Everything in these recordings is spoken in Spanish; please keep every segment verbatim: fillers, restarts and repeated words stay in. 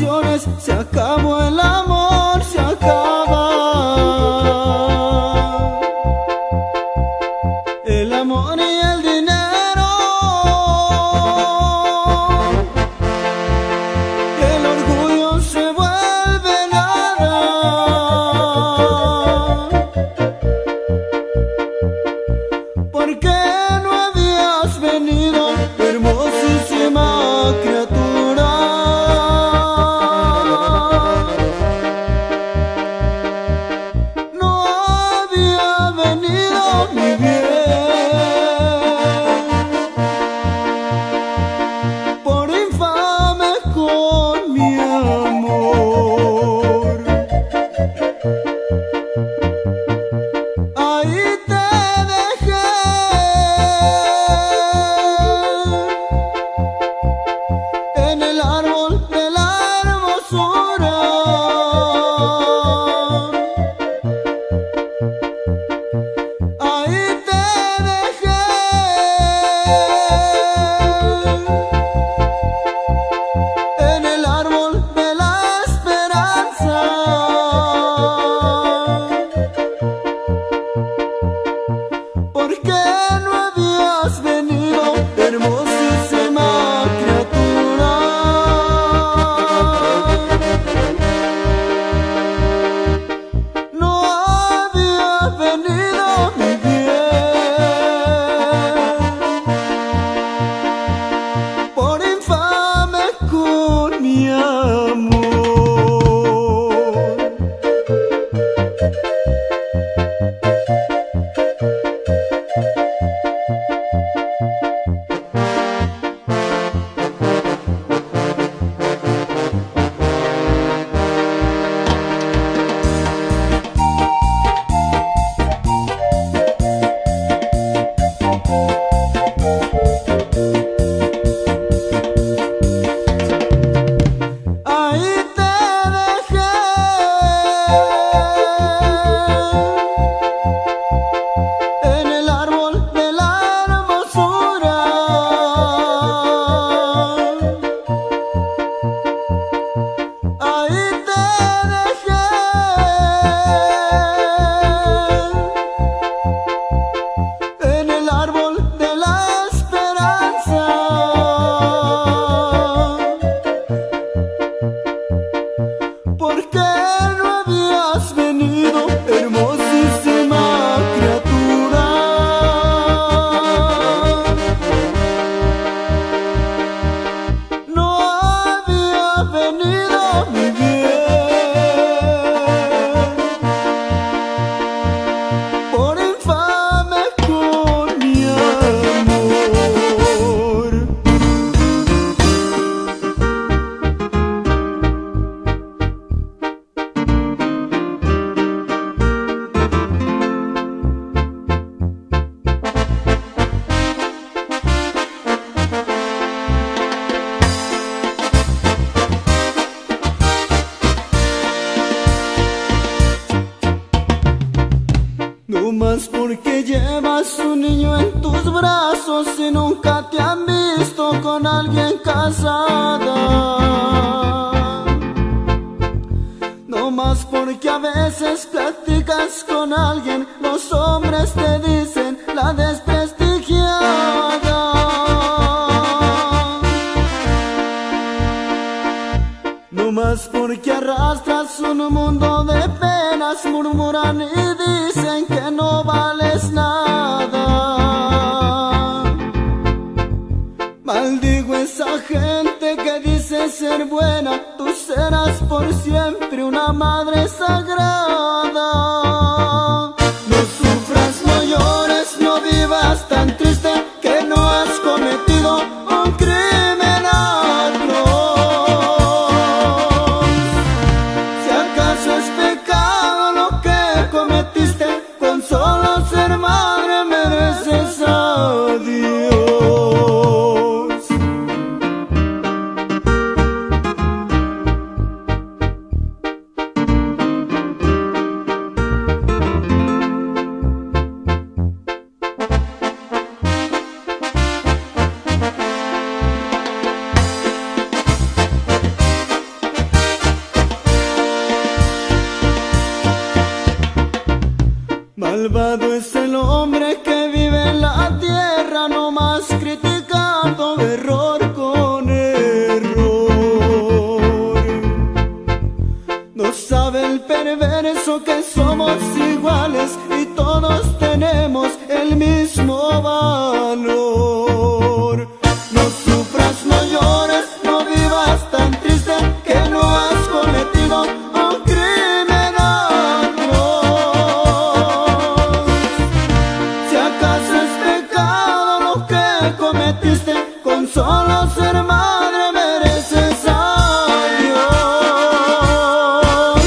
vacaciones, se acabó el amor, se acaba. El amor y el dinero, el orgullo se vuelve nada. ¿Por qué no habías venido, hermosísima criatura? No había venido, mi bien. No más porque llevas un niño en tus brazos y nunca te han visto con alguien casada. No más porque a veces platicas con alguien, los hombres te dicen la desprestigiada. No más porque arrastras un mundo de penas, murmuran y dicen que no vales nada. Maldigo esa gente que dice ser buena, tú serás por siempre una madre sagrada. No sufras, no llores, no vivas tan triste, que no has cometido un crimen atroz. Si acaso es pecado lo que cometiste, con solo ser madre mereces a Dios. tengo valor. No sufras, no llores, no vivas tan triste, que no has cometido un crimen atroz. Si acaso es pecado lo que cometiste, con solo ser madre mereces a Dios.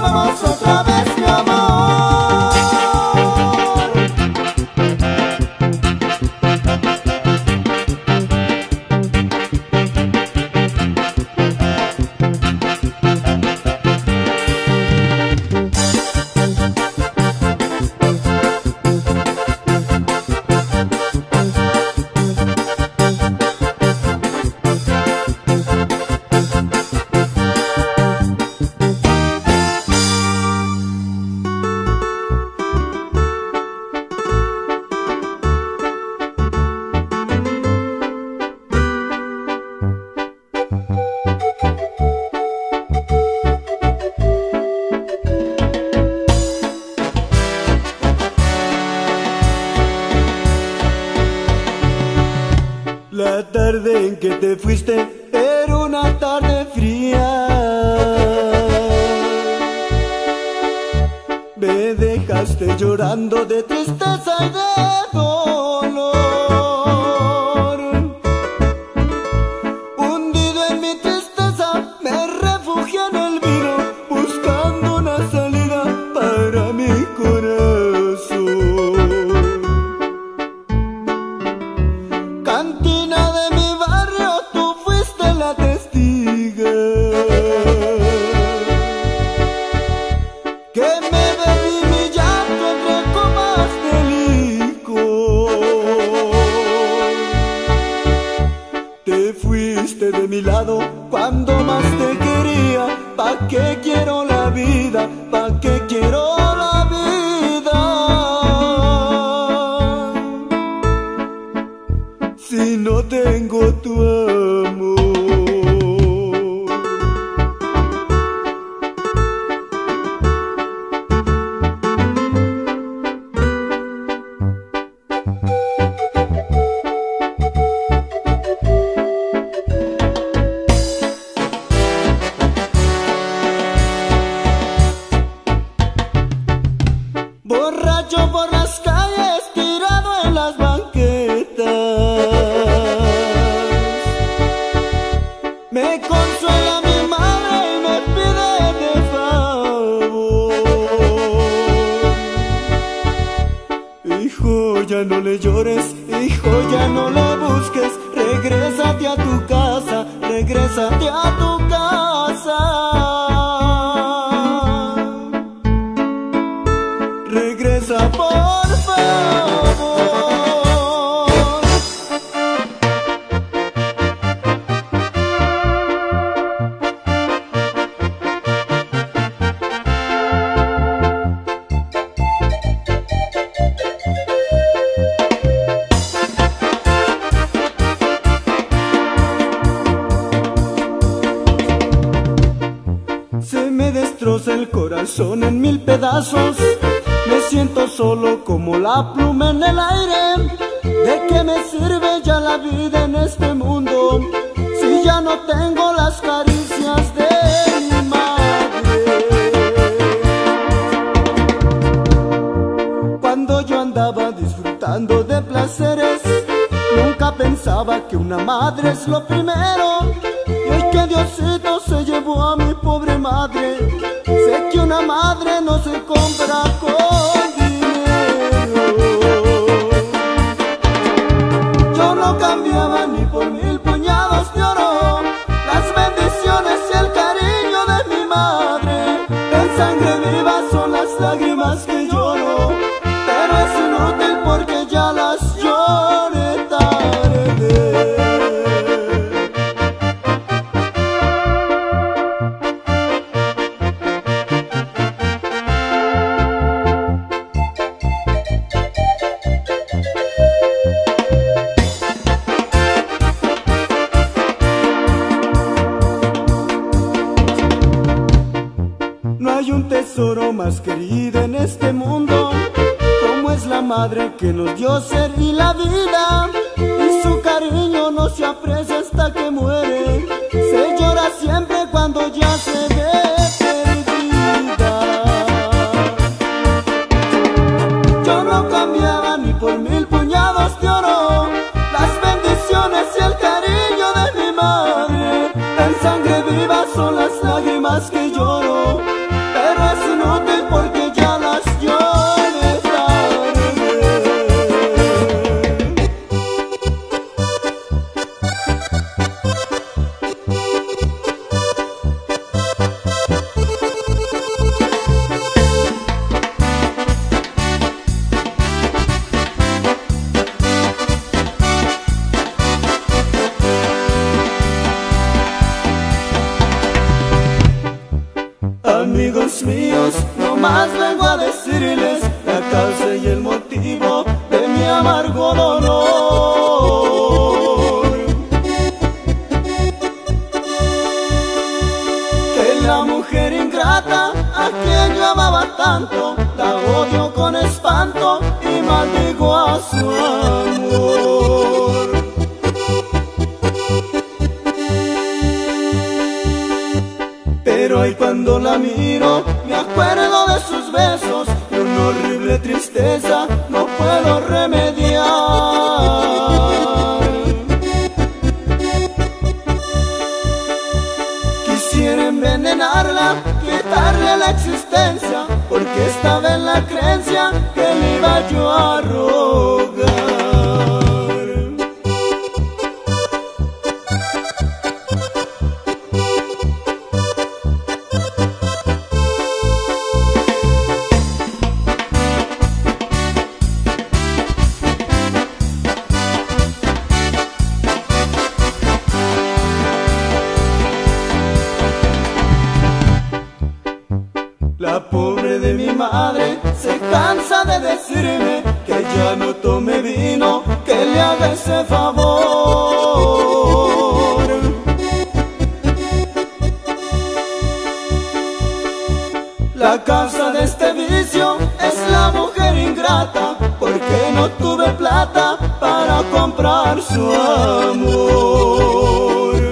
vamos otra vez, mi amor. La tarde en que te fuiste era una tarde fría. Me dejaste llorando de tristeza y de dolor. Hundido en mi tristeza me refugié en el vino, buscando una salida para mi corazón. Cantina de mi barrio, tú fuiste la testiga que me bebí mi llanto entre copas de licor. Te fuiste de mi lado cuando más te quería. ¿Pa' qué quiero la vida? ¿Pa' qué quiero la vida? Si no tengo tu amor. Borracho por las calles, tirado en las banquetas, me consuela mi madre y me pide de favor: hijo, ya no le llores, hijo, ya no le busques, regrésate a tu casa, regrésate a tu casa. Regresa por favor. Se me destroza el corazón en mil pedazos. Me siento solo como la pluma en el aire. ¿De qué me sirve ya la vida en este mundo si ya no tengo las caricias de mi madre? Cuando yo andaba disfrutando de placeres, nunca pensaba que una madre es lo primero. Y hoy que Diosito se llevó a mi pobre madre, sé que una madre no se compra con dinero. Yo no cambiaba ni por mil puñados de oro las bendiciones y el cariño de mi madre. En sangre viva son las lágrimas que lloro, pero es inútil porque ya las lloré tarde. No hay un tesoro más querido en este mundo como es la madre que nos dio ser y la vida, y su cariño no se aprecia hasta que muere. Se llora siempre cuando ya se ve perdida. Yo no cambiaba ni por mil puñados de oro las bendiciones y el cariño de mi madre. En sangre viva son las lágrimas que lloro, pero es Amigos míos, no más vengo a decirles la causa y el motivo de mi amargo dolor. Que la mujer ingrata a quien yo amaba tanto, la odio con espanto y maldigo a su amor. Pero ahí cuando la miro, me acuerdo de sus besos y una horrible tristeza no puedo remediar. Quisiera envenenarla, quitarle la existencia, porque estaba en la creencia que le iba yo a rogar. La pobre de mi madre se cansa de decirme que ya no tome vino, que le haga ese favor. La causa de este vicio es la mujer ingrata, porque no tuve plata para comprar su amor.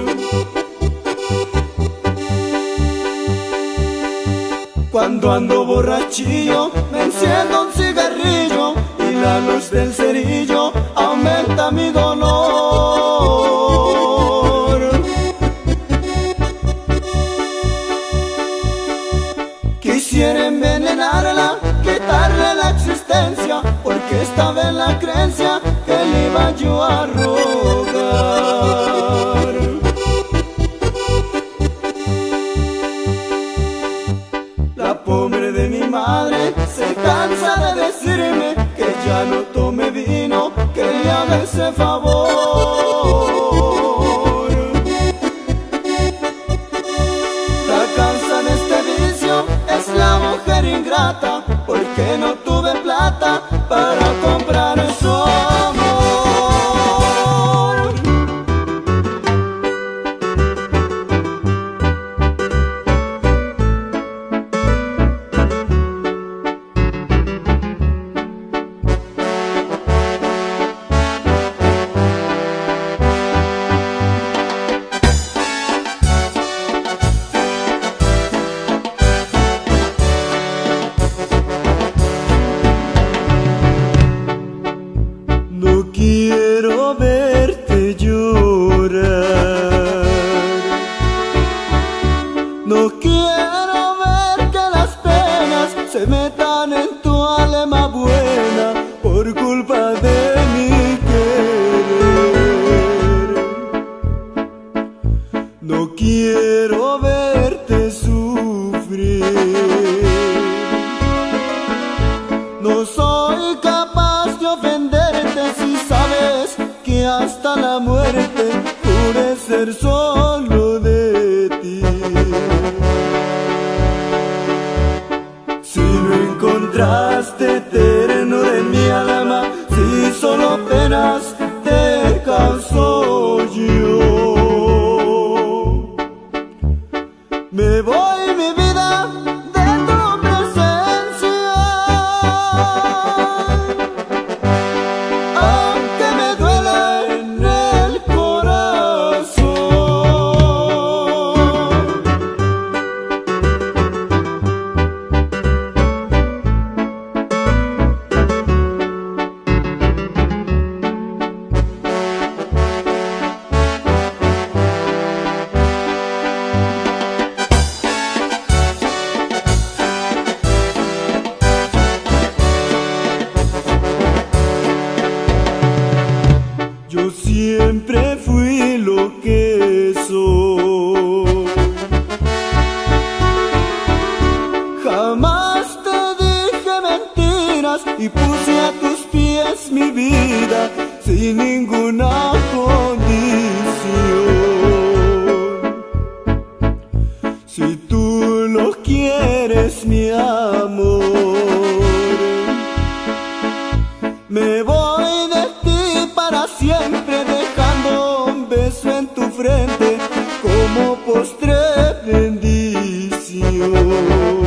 Cuando ando borrachillo, me enciendo un cigarrillo y la luz del cerillo aumenta mi dolor. Quisiera envenenarla, quitarle la existencia, porque estaba en la creencia que le iba yo a rogar. La pobre de mi madre se cansa de decirme que ya no tome vino, que le haga ese favor. La causa de este vicio es la mujer ingrata, porque no tuve plata para comprar su amor. No quiero verte llorar, no quiero ver que las penas se metan en tu alma buena por culpa de mi querer. No quiero verte sufrir, no soy capaz de ofenderte si sabes que hasta la muerte juré ser solo de ti. Si no encontraste ternura en mi alma, si solo penas te causó yo, me voy mi vida de tu presencia, aunque me duela en el corazón. Yo siempre fui lo que soy, jamás te dije mentiras y puse a tus pies mi vida sin ninguna condición. Si tú lo quieres eres mi amor. Me voy de ti para siempre, dejando un beso en tu frente como postre bendición.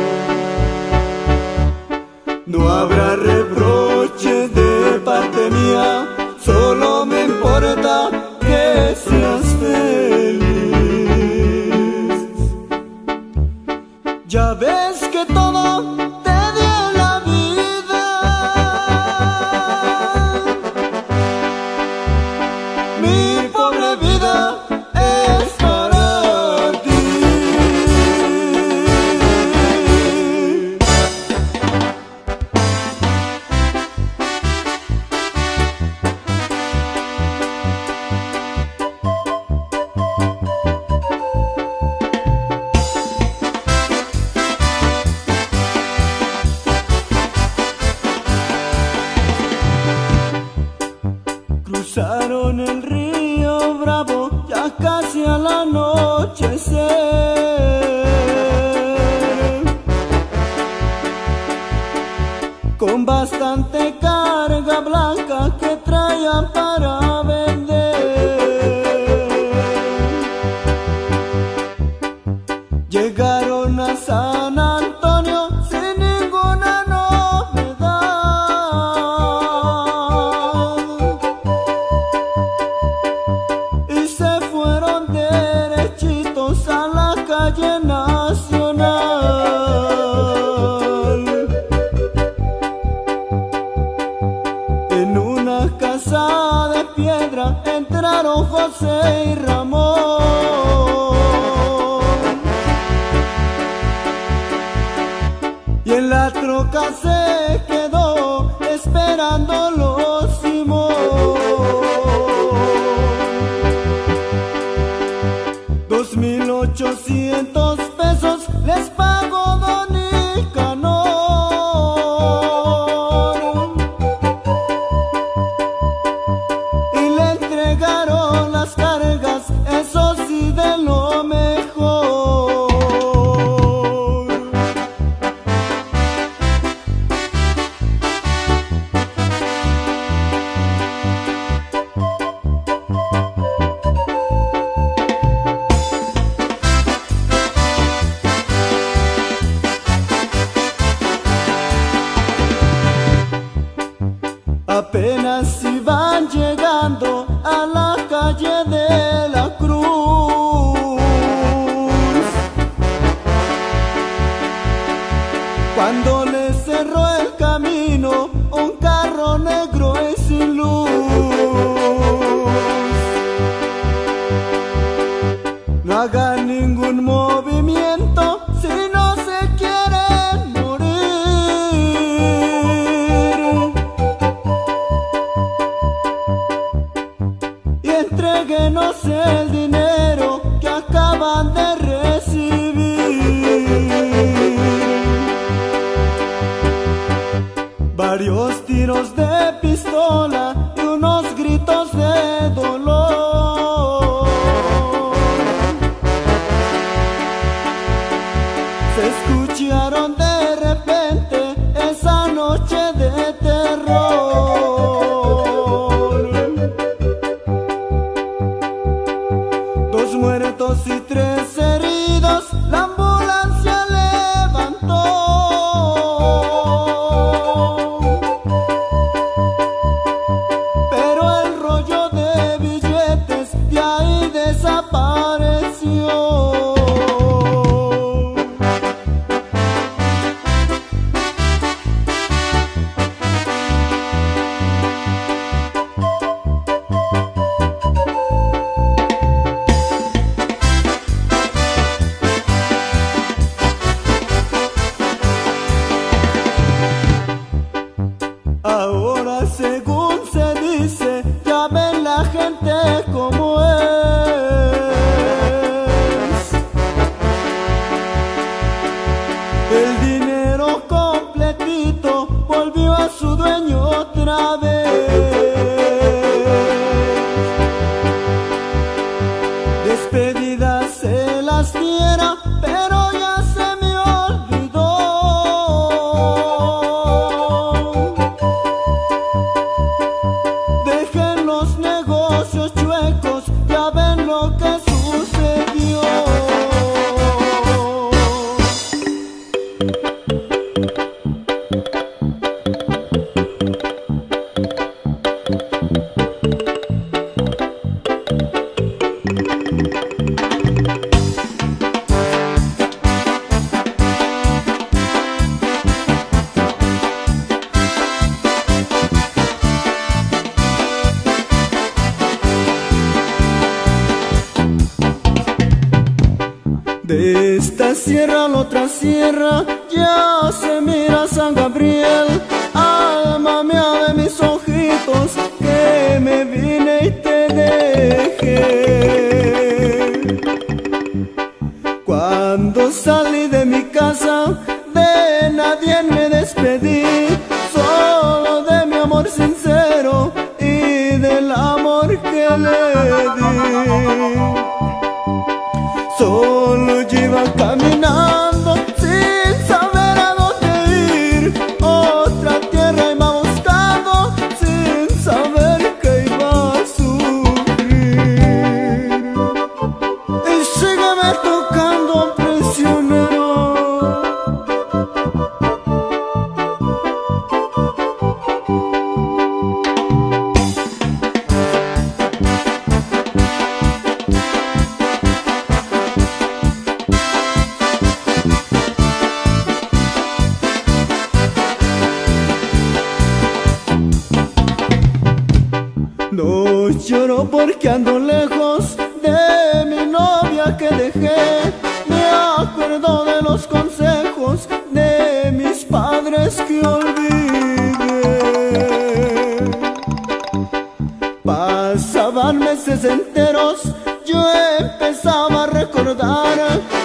No habrá reproches de parte mía, solo me importa que seas feliz. Ya ves que todo te di en la vida, mi pobre vida es para ti. Cruzaron el río Bravo ya casi al anochecer, con bastante carga blanca que traían para vender. Llegaron a San Antonio sin ninguna novedad, y se fueron derechitos a la calle Nacional. En una casa de piedra entraron José y Ramón, y en la troca se quedó esperándolo Simón. Dos mil ochocientos pesos les pagó don Nicanor, y le entregaron las cargas, eso sí, de lo mejor. Apenas iban llegando a la calle de la Cruz, cuando le cerró el camino un carro negro y sin luz. No hagan ningún movimiento si no se quieren morir, y entréguenos el dinero que acaban de recibir. Varios tiros de pistola y unos gritos de dolor se escucharon de repente esa noche de terror. Dos muertos y tres heridos, la ambulancia levantó. De esta sierra a la otra sierra ya se mira San Gabriel. Alma mía de mis ojitos, que me vine y te dejé. Cuando salí de mi casa, de nadie me despedí, solo de mi amor sincero y del amor que le di. Solo yo iba caminando sin saber a dónde ir, otra tierra iba buscando sin saber que iba a sufrir. Y sígueme tocando, prisionero. No lloro porque ando lejos de mi novia que dejé. Me acuerdo de los consejos de mis padres que olvidé. Pasaban meses enteros, yo empezaba a recordar